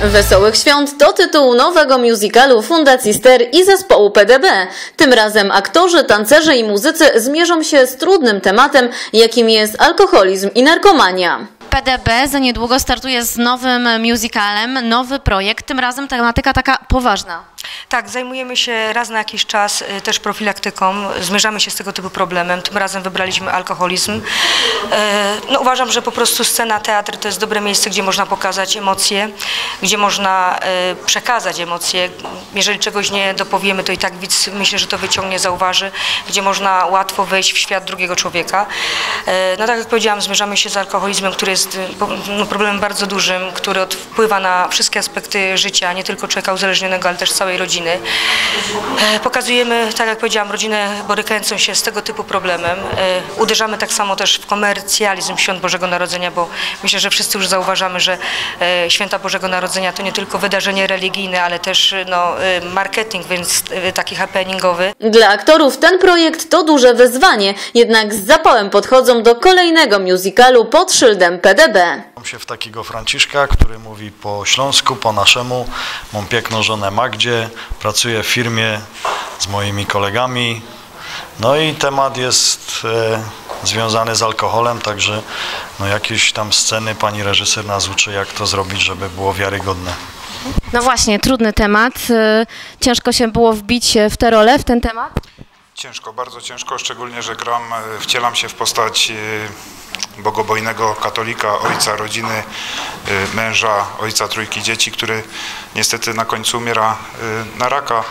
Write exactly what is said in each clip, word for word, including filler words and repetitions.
Wesołych Świąt to tytuł nowego musicalu Fundacji Ster i zespołu P D B. Tym razem aktorzy, tancerze i muzycy zmierzą się z trudnym tematem, jakim jest alkoholizm i narkomania. P D B za niedługo startuje z nowym musicalem, nowy projekt, tym razem tematyka taka poważna. Tak, zajmujemy się raz na jakiś czas też profilaktyką, zmierzamy się z tego typu problemem, tym razem wybraliśmy alkoholizm. No, uważam, że po prostu scena, teatr to jest dobre miejsce, gdzie można pokazać emocje, gdzie można przekazać emocje. Jeżeli czegoś nie dopowiemy, to i tak widz, myślę, że to wyciągnie, zauważy, gdzie można łatwo wejść w świat drugiego człowieka. No tak jak powiedziałam, zmierzamy się z alkoholizmem, który jest no, problemem bardzo dużym, który wpływa na wszystkie aspekty życia, nie tylko człowieka uzależnionego, ale też całej rodziny. Pokazujemy, tak jak powiedziałam, rodzinę borykającą się z tego typu problemem. Uderzamy tak samo też w komercjalizm Świąt Bożego Narodzenia, bo myślę, że wszyscy już zauważamy, że Święta Bożego Narodzenia to nie tylko wydarzenie religijne, ale też no, marketing, więc taki happeningowy. Dla aktorów ten projekt to duże wyzwanie, jednak z zapałem podchodzą do kolejnego musicalu pod szyldem P D B. Mam się w takiego Franciszka, który mówi po śląsku, po naszemu. Mam piękną żonę Magdzie, pracuję w firmie z moimi kolegami. No i temat jest e, związany z alkoholem, także no jakieś tam sceny pani reżyser nas uczy, jak to zrobić, żeby było wiarygodne. No właśnie, trudny temat. Ciężko się było wbić w tę rolę, w ten temat? Ciężko, bardzo ciężko, szczególnie, że gram, wcielam się w postać bogobojnego katolika, ojca rodziny, męża, ojca trójki dzieci, który niestety na końcu umiera na raka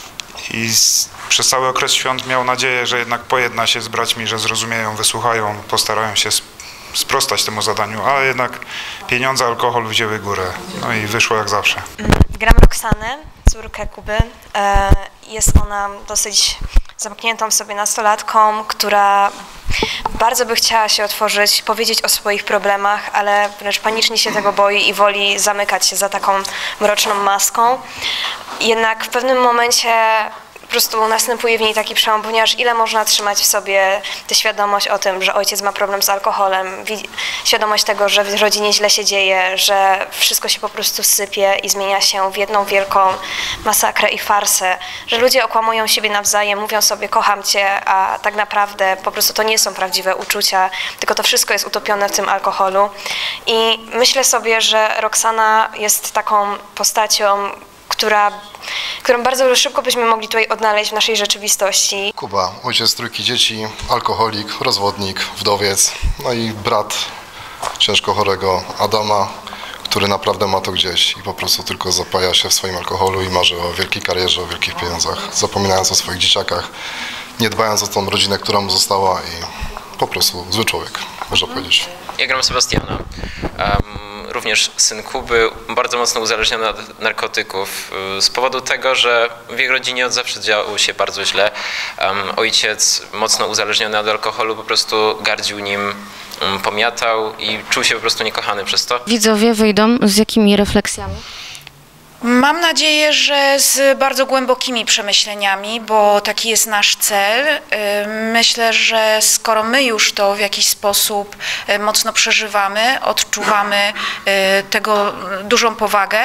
i z, przez cały okres świąt miał nadzieję, że jednak pojedna się z braćmi, że zrozumieją, wysłuchają, postarają się sprostać temu zadaniu, ale jednak pieniądze, alkohol wzięły górę, no i wyszło jak zawsze. Gram Roxanę, córkę Kuby. Jest ona dosyć zamkniętą w sobie nastolatką, która bardzo by chciała się otworzyć, powiedzieć o swoich problemach, ale wręcz panicznie się tego boi i woli zamykać się za taką mroczną maską. Jednak w pewnym momencie po prostu następuje w niej taki przełom, ponieważ ile można trzymać w sobie tę świadomość o tym, że ojciec ma problem z alkoholem, świadomość tego, że w rodzinie źle się dzieje, że wszystko się po prostu sypie i zmienia się w jedną wielką masakrę i farsę, że ludzie okłamują siebie nawzajem, mówią sobie kocham cię, a tak naprawdę po prostu to nie są prawdziwe uczucia, tylko to wszystko jest utopione w tym alkoholu. I myślę sobie, że Roxana jest taką postacią, która, którą bardzo szybko byśmy mogli tutaj odnaleźć w naszej rzeczywistości. Kuba, ojciec trójki dzieci, alkoholik, rozwodnik, wdowiec, no i brat ciężko chorego Adama, który naprawdę ma to gdzieś i po prostu tylko zapaja się w swoim alkoholu i marzy o wielkiej karierze, o wielkich pieniądzach, zapominając o swoich dzieciakach, nie dbając o tą rodzinę, która mu została i po prostu zły człowiek, można powiedzieć. Ja gram Sebastiana. Um, również syn Kuby, bardzo mocno uzależniony od narkotyków z powodu tego, że w jego rodzinie od zawsze działo się bardzo źle. Um, ojciec mocno uzależniony od alkoholu po prostu gardził nim, um, pomiatał i czuł się po prostu niekochany przez to. Widzowie wyjdą z jakimi refleksjami? Mam nadzieję, że z bardzo głębokimi przemyśleniami, bo taki jest nasz cel. Myślę, że skoro my już to w jakiś sposób mocno przeżywamy, odczuwamy tego dużą powagę,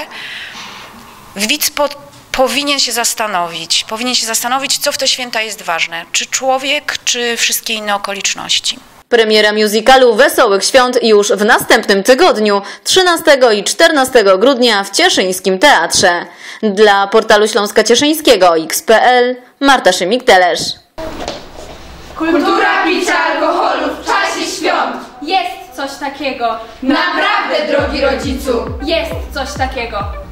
widz po, powinien się zastanowić, powinien się zastanowić, co w te święta jest ważne, czy człowiek, czy wszystkie inne okoliczności. Premiera musicalu Wesołych Świąt już w następnym tygodniu, trzynastego i czternastego grudnia w Cieszyńskim Teatrze. Dla portalu Śląska Cieszyńskiego X kropka P L Marta Szymik-Telesz. Kultura picia alkoholu w czasie świąt. Jest coś takiego. Naprawdę, drogi rodzicu. Jest coś takiego.